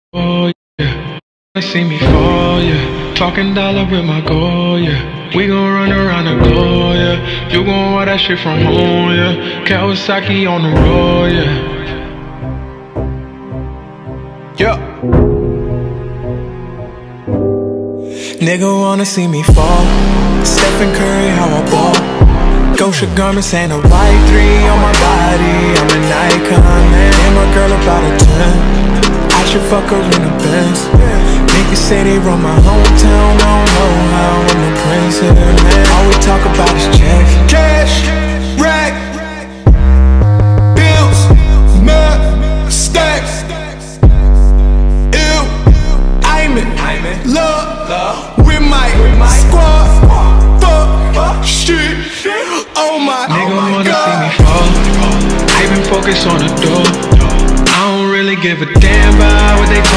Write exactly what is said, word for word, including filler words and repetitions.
Oh yeah, see me fall, yeah. Talking dollar with my goal, yeah. We gon' run around the globe, yeah. You gon' want that shit from home, yeah. Kawasaki on the road, yeah. Yeah. Nigga wanna see me fall. Stephen Curry, how I ball. Gosha garments and a white three on my body. I'm an icon, man. And my girl about a ten. I should fuck her in the Benz. Niggas say they run my hometown. I don't know how I'm the prince here, man. All we talk about is checks. Cash, rack, bills, mad, stacks. Ew, I'm in love with my squad. Fuck, shit, oh my god. Nigga wanna see me fall. I been focused on the door. I don't really give a damn about what they